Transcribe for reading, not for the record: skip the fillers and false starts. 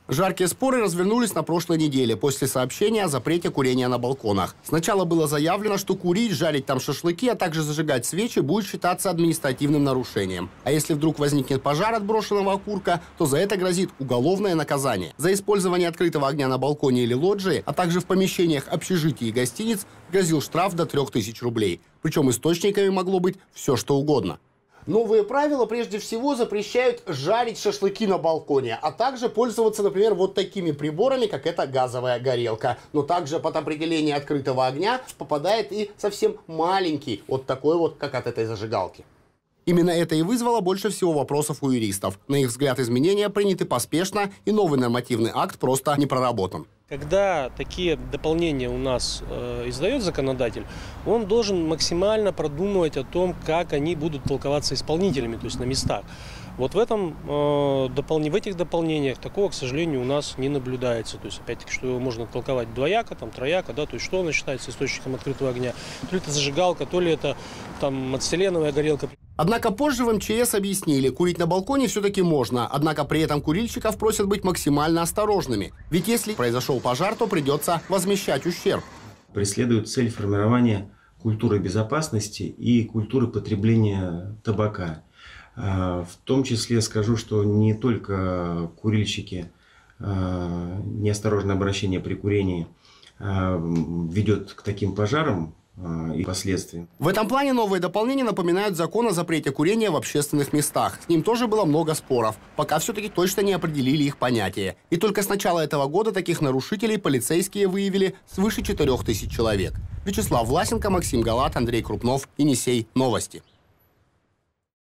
Жаркие споры развернулись на прошлой неделе после сообщения о запрете курения на балконах. Сначала было заявлено, что курить, жарить там шашлыки, а также зажигать свечи будет считаться административным нарушением. А если вдруг возникнет пожар от брошенного окурка, то за это грозит уголовное наказание. За использование открытого огня на балконе или лоджии, а также в помещениях общежитий и гостиниц грозил штраф до 3000 рублей. Причем источниками могло быть все, что угодно. Новые правила прежде всего запрещают жарить шашлыки на балконе, а также пользоваться, например, вот такими приборами, как эта газовая горелка. Но также под определение открытого огня попадает и совсем маленький, вот такой вот, как от этой зажигалки. Именно это и вызвало больше всего вопросов у юристов. На их взгляд, изменения приняты поспешно, и новый нормативный акт просто не проработан. Когда такие дополнения у нас издает законодатель, он должен максимально продумывать о том, как они будут толковаться исполнителями, то есть на местах. Вот в этих дополнениях такого, к сожалению, у нас не наблюдается. То есть, опять-таки, что его можно толковать двояко, там, трояко, да, то есть, что оно считается источником открытого огня. То ли это зажигалка, то ли это там ацетиленовая горелка. Однако позже в МЧС объяснили, курить на балконе все-таки можно, однако при этом курильщиков просят быть максимально осторожными. Ведь если произошел пожар, то придется возмещать ущерб. Преследует цель формирования культуры безопасности и культуры потребления табака. В том числе скажу, что не только курильщики, неосторожное обращение при курении ведет к таким пожарам и последствиям. В этом плане новые дополнения напоминают закон о запрете курения в общественных местах. С ним тоже было много споров, пока все-таки точно не определили их понятие. И только с начала этого года таких нарушителей полицейские выявили свыше 4000 человек. Вячеслав Власенко, Максим Галат, Андрей Крупнов, Енисей. Новости.